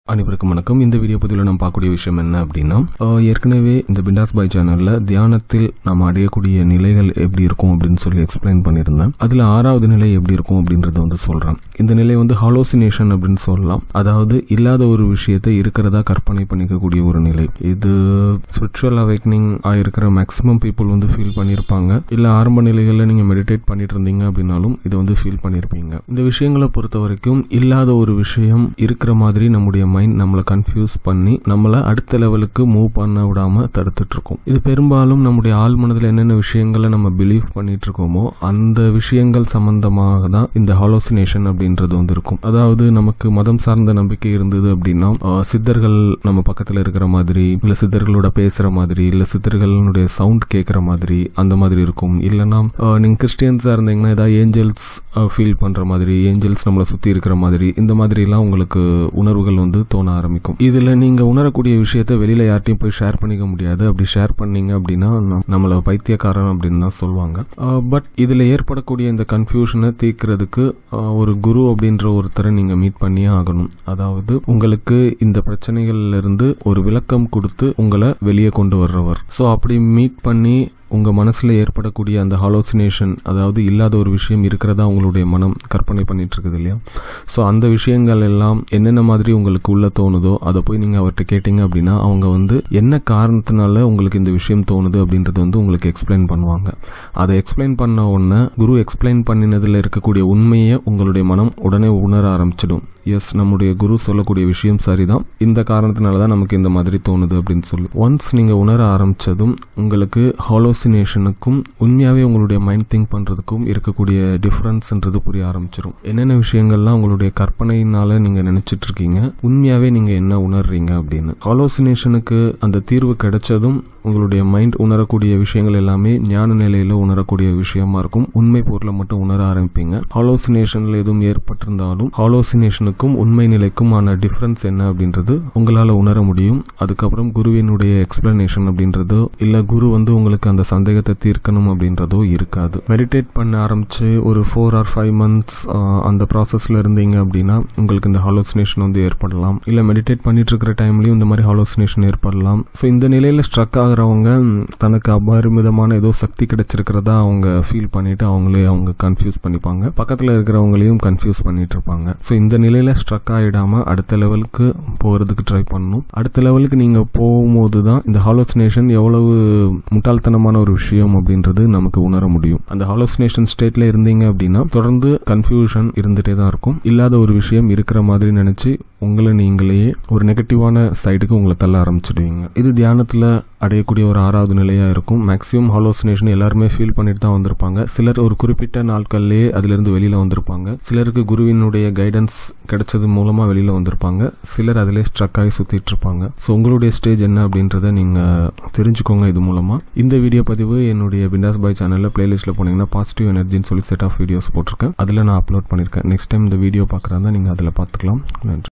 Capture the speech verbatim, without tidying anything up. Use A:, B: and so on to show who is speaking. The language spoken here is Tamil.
A: அனைவருக்கும் வணக்கம். இந்த வீடியோ பதிவில் நாம் பார்க்கக்கூடிய விஷயம் என்ன அப்படின்னா, ஏற்கனவே இந்த பிண்டாஸ் பாய் சேனல்ல தியானத்தில் நாம் அடையக்கூடிய நிலைகள் எப்படி இருக்கும் அப்படின்னு சொல்லி எக்ஸ்பிளைன் பண்ணியிருந்தேன். அதுல ஆறாவது நிலை எப்படி இருக்கும் அப்படின்றத வந்து சொல்றேன். இந்த நிலை வந்து ஹாலோசினேஷன் அப்படின்னு சொல்லலாம். அதாவது இல்லாத ஒரு விஷயத்தை இருக்கிறதா கற்பனை பண்ணிக்கக்கூடிய ஒரு நிலை. இது ஸ்பிரிச்சுவல் அவேக்னிங் ஆயிருக்கிற மேக்சிமம் பீப்புள் வந்து ஃபீல் பண்ணியிருப்பாங்க. இல்ல ஆரம்ப நிலைகளில் நீங்க மெடிடேட் பண்ணிட்டு இருந்தீங்க அப்படின்னாலும் இதை வந்து ஃபீல் பண்ணியிருப்பீங்க. இந்த விஷயங்களை பொறுத்த வரைக்கும் இல்லாத ஒரு விஷயம் இருக்கிற மாதிரி நம்முடைய மைண்ட் நம்மளை கன்ஃபியூஸ் பண்ணி நம்மளை அடுத்த லெவலுக்கு மூவ் பண்ண விடாம தடுத்துட்டு இருக்கும். இது பெரும்பாலும் நம்முடைய ஆள் மனதில் என்னென்ன விஷயங்களை நம்ம பிலீவ் பண்ணிட்டு இருக்கோமோ அந்த விஷயங்கள் சம்பந்தமாக தான் இந்த ஹாலோசினேஷன் அப்படின்றது வந்து இருக்கும். அதாவது நமக்கு மதம் சார்ந்த நம்பிக்கை இருந்தது அப்படின்னா சித்தர்கள் நம்ம பக்கத்துல இருக்கிற மாதிரி, இல்ல சித்தர்களோட பேசுற மாதிரி, இல்ல சித்தர்களுடைய சவுண்ட் கேட்கிற மாதிரி அந்த மாதிரி இருக்கும். இல்லைன்னா நீங்க கிறிஸ்டியன்ஸா இருந்தீங்கன்னா ஏதாவது ஏஞ்சல்ஸ் ஃபீல் பண்ற மாதிரி, ஏஞ்சல்ஸ் நம்மளை சுத்தி இருக்கிற மாதிரி, இந்த மாதிரி எல்லாம் உங்களுக்கு உணர்வுகள் வந்து தோண ஆரம்பிக்கும். இதுல நீங்க உணரக்கூடிய விஷயத்த வெளியில யார்ட்டையும் போய் ஷேர் பண்ணிக்க முடியாது. அப்படி ஷேர் பண்ணீங்க அப்படின்னா நம்மள பைத்தியக்காரன் அப்படின்னு தான் சொல்லுவாங்க. பட் இதுல ஏற்படக்கூடிய இந்த கன்ஃபியூஷனை தீர்க்கிறதுக்கு ஒரு குரு அப்படின்ற ஒருத்தரை நீங்க மீட் பண்ணியே ஆகணும். அதாவது உங்களுக்கு இந்த பிரச்சனைகள்ல இருந்து ஒரு விளக்கம் கொடுத்து உங்களை வெளியே கொண்டு வர்றவர். சோ அப்படி மீட் பண்ணி உங்க மனசுல ஏற்படக்கூடிய அந்த ஹாலோசினேஷன், அதாவது இல்லாத ஒரு விஷயம் இருக்கிறதா உங்களுடைய மனம் கற்பனை பண்ணிட்டு இருக்குது இல்லையா, ஸோ அந்த விஷயங்கள் எல்லாம் என்னென்ன மாதிரி உங்களுக்கு உள்ள தோணுதோ அதை போய் நீங்க அவர்கிட்ட கேட்டீங்க அப்படின்னா அவங்க வந்து என்ன காரணத்தினால உங்களுக்கு இந்த விஷயம் தோணுது அப்படின்றது வந்து உங்களுக்கு எக்ஸ்பிளைன் பண்ணுவாங்க. அதை எக்ஸ்பிளைன் பண்ண உடனே குரு எக்ஸ்பிளைன் பண்ணினதுல இருக்கக்கூடிய உண்மையை உங்களுடைய மனம் உடனே உணர ஆரம்பிச்சிடும். எஸ், நம்முடைய குரு சொல்லக்கூடிய விஷயம் சரிதான், இந்த காரணத்தினாலதான் நமக்கு இந்த மாதிரி தோணுது அப்படின்னு சொல்லி ஒன்ஸ் நீங்க உணர ஆரம்பிச்சதும் உங்களுக்கு ஹாலோசினேஷனுக்கும் உண்மையாவே உங்களுடைய மைண்ட் திங்க் பண்றதுக்கும் இருக்கக்கூடிய டிஃபரன்ஸ்ன்றது புரிய ஆரம்பிச்சிடும். என்னென்ன விஷயங்கள்லாம் உங்களுடைய கற்பனையினால நீங்க நினைச்சிட்டு இருக்கீங்க, உண்மையாவே நீங்க என்ன உணர்றீங்க அப்படின்னு. ஹாலோசினேஷனுக்கு அந்த தீர்வு கிடைச்சதும் உங்களுடைய மைண்ட் உணரக்கூடிய விஷயங்கள் எல்லாமே ஞான நிலையில உணரக்கூடிய விஷயமா இருக்கும். உண்மை பொருளை மட்டும் உணர ஆரம்பிப்பீங்க. ஹாலோசினேஷன்ல எதுவும் ஏற்பட்டிருந்தாலும் ஹாலோசினேஷனுக்கும் உண்மை நிலைக்குமான டிஃபரன்ஸ் என்ன அப்படின்றது உங்களால உணர முடியும். அதுக்கப்புறம் குருவினுடைய எக்ஸ்பிளனேஷன் அப்படின்றதோ இல்ல குரு வந்து உங்களுக்கு அந்த சந்தேகத்தை தீர்க்கணும் அப்படின்றதோ இருக்காது. மெடிடேட் பண்ண ஆரம்பிச்சு ஒரு ஃபோர் ஆர் ஃபைவ் மந்த்ஸ் அந்த ப்ராசஸ்ல இருந்தீங்க அப்படின்னா உங்களுக்கு இந்த ஹாலோசினேஷன் வந்து ஏற்படலாம். இல்ல மெடிடேட் பண்ணிட்டு இருக்கிற டைம்லயும் இந்த மாதிரி ஹாலோசினேஷன் ஏற்படலாம். ஸோ இந்த நிலையில ஸ்ட்ரக் ஆகிறவங்க தனக்கு அபரிமிதமான ஏதோ சக்தி கிடைச்சிருக்கிறதா அவங்க ஃபீல் பண்ணிட்டு அவங்களே அவங்க கன்ஃபியூஸ் பண்ணிப்பாங்க. பக்கத்துல இருக்கிறவங்களையும் கன்ஃபியூஸ் பண்ணிட்டு இருப்பாங்க. ஸோ இந்த நிலையில ஸ்ட்ரக் ஆயிடாம அடுத்த லெவலுக்கு போறதுக்கு ட்ரை பண்ணணும். அடுத்த லெவலுக்கு நீங்க போகும்போது தான் இந்த ஹாலோசினேஷன் எவ்வளவு முட்டாள்தனமான ஒரு விஷயம் அப்படின்றது நமக்கு உணர முடியும். அந்த ஹாலோசினேஷன் ஸ்டேட்ல இருந்தீங்க அப்படின்னா தொடர்ந்து கன்ஃபியூஷன் இருந்துட்டே தான் இருக்கும். இல்லாத ஒரு விஷயம் இருக்கிற மாதிரி நினைச்சு உங்களை நீங்களே ஒரு நெகட்டிவான சைடுக்கு உங்களை தள்ள ஆரம்பிச்சிடுவீங்க. இது தியானத்துல அடையக்கூடிய ஒரு ஆறாவது நிலையா இருக்கும். மேக்ஸிமம் ஹாலோசினேஷன் எல்லாருமே ஃபீல் பண்ணிட்டு தான் வந்திருப்பாங்க. சிலர் ஒரு குறிப்பிட்ட நாட்கள்லயே அதுல இருந்து வெளியில வந்திருப்பாங்க. சிலருக்கு குருவினுடைய கைடன்ஸ் கிடைச்சது மூலமா வெளியில வந்திருப்பாங்க. சிலர் அதிலே ஸ்ட்ரக் ஆகி சுத்திட்டு இருப்பாங்க. ஸோ உங்களுடைய ஸ்டேஜ் என்ன அப்படின்றத நீங்க தெரிஞ்சுக்கோங்க இது மூலமா. இந்த வீடியோ பதிவு என்னுடைய பிண்டாஸ் பாய் சேனல்ல பிளேலிஸ்ட்ல போனீங்கன்னா பாசிட்டிவ் எனர்ஜின்னு சொல்லி செட் ஆஃப் வீடியோஸ் போட்டிருக்கேன். அதுல நான் அப்லோட் பண்ணிருக்கேன். நெக்ஸ்ட் டைம் இந்த வீடியோ பாக்குறதா நீங்க அதுல பாத்துக்கலாம். நன்றி.